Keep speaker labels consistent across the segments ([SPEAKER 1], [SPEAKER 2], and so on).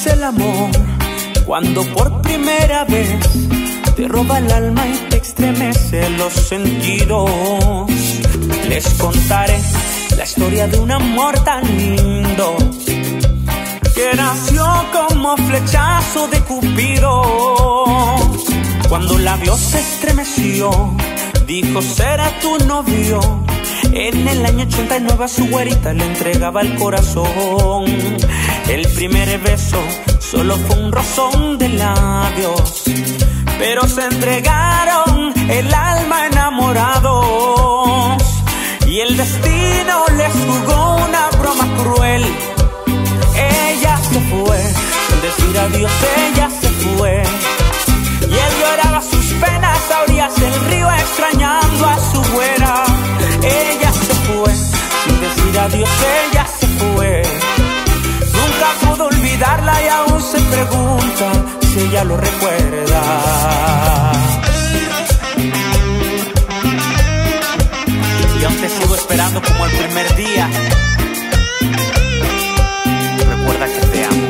[SPEAKER 1] es el amor cuando por primera vez te roba el alma y te estremece los sentidos. Les contaré la historia de un amor tan lindo que nació como flechazo de Cupido. Cuando la vio se estremeció, dijo será tu novio. En el año 89 a su güerita le entregaba el corazón. El primer beso solo fue un rozón de labios, pero se entregaron el alma enamorados. Y el destino les jugó una broma cruel. Ella se fue, sin decir adiós ella se fue. Y él lloraba sus penas a orillas del río extrañando a su güera. Ella se fue, sin decir adiós ella se fue. Nunca pudo olvidarla y aún se pregunta si ella lo recuerda. Y aún te sigo esperando como el primer día. Recuerda que te amo.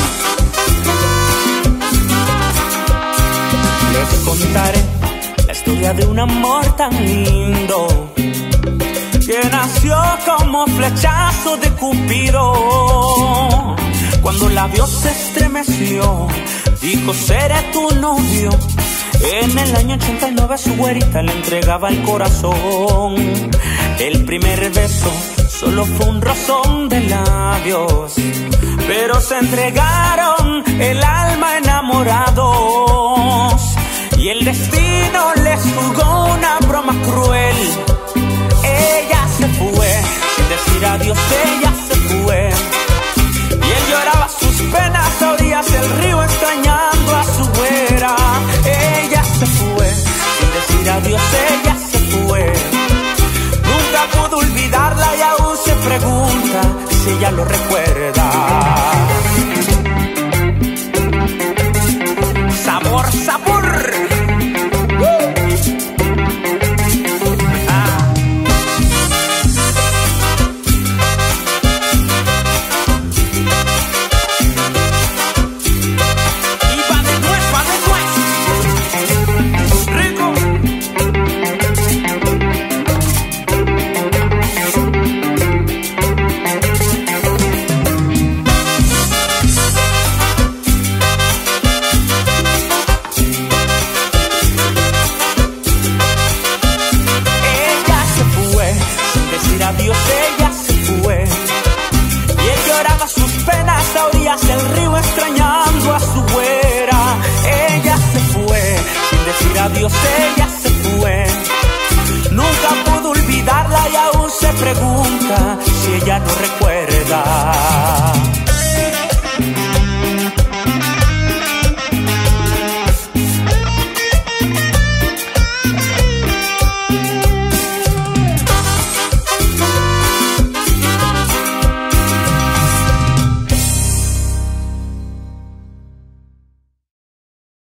[SPEAKER 1] Les contaré la historia de un amor tan lindo que nació como flechazo de Cupido. Cuando la vio se estremeció, dijo seré tu novio. En el año 89 a su güerita le entregaba el corazón. El primer beso solo fue un rozón de labios, pero se entregaron el alma enamorados. Y el destino les jugó una broma cruel. Ella se fue, sin decir adiós ella se fue. Y él lloraba sus penas a orillas del río extrañando a su güera. Ella se fue, sin decir adiós ella se fue. Nunca pudo olvidarla y aún se pregunta si ella lo recuerda. Sabor, sabor. Adiós ella se fue. Y él lloraba sus penas a orillas del río extrañando a su güera. Ella se fue, sin decir adiós ella se fue. Nunca pudo olvidarla y aún se pregunta si ella no recuerda.